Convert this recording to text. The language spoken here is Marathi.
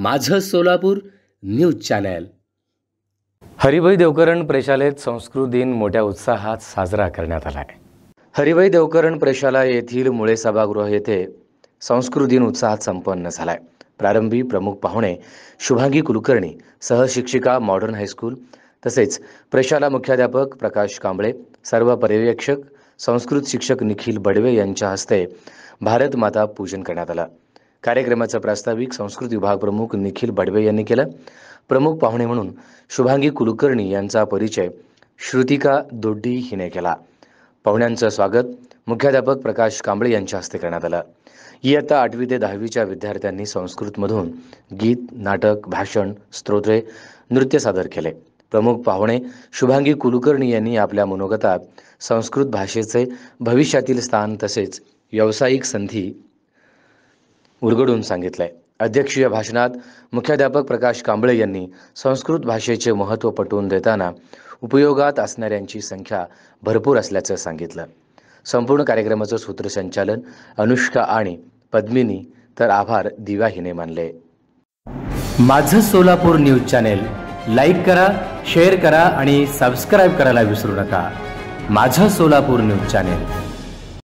माझं सोलापूर न्यूज चॅनल। हरिभाई देवकरण प्रशालेत संस्कृत दिन मोठ्या उत्साहात साजरा करण्यात आला आहे। हरिभाई देवकरण प्रशाला येथील मुळे सभागृह येथे संस्कृत दिन उत्साहात संपन्न झालाय। प्रारंभी प्रमुख पाहुणे शुभांगी कुलकर्णी, सहशिक्षिका मॉडर्न हायस्कूल तसेच प्रशाला मुख्याध्यापक प्रकाश कांबळे, सर्व पर्यवेक्षक संस्कृत शिक्षक निखिल बडवे यांच्या हस्ते भारत माता पूजन करण्यात आलं। कार्यक्रमाचा प्रास्ताविक संस्कृत विभाग प्रमुख निखिल बडवे यांनी केलं। प्रमुख पाहुणे म्हणून शुभांगी कुलकर्णी यांचा परिचय श्रुतिका दोड्डी हिने केला। पाहुण्यांचं स्वागत मुख्याध्यापक प्रकाश कांबळे यांच्या हस्ते करण्यात आलं। इयत्ता 8वी ते 10वीच्या विद्यार्थ्यांनी संस्कृतमधून गीत, नाटक, भाषण, स्तोत्रे, नृत्य सादर केले। प्रमुख पाहुणे शुभांगी कुलकर्णी यांनी आपल्या मनोगतात संस्कृत भाषेचे भविष्यातील स्थान तसेच व्यावसायिक संधी उलगडून सांगितले। अध्यक्षीय भाषणात मुख्याध्यापक प्रकाश कांबळे यांनी संस्कृत भाषेचे महत्त्व पटवून देताना उपयोगात असणाऱ्यांची संख्या भरपूर असल्याचं सांगितलं। संपूर्ण कार्यक्रमाचं सूत्रसंचालन अनुष्का आणि पद्मिनी तर आभार दिव्या हिने मानले। माझं सोलापूर न्यूज चॅनल लाईक करा, शेअर करा आणि सबस्क्राइब करायला विसरू नका। माझं सोलापूर न्यूज चॅनल।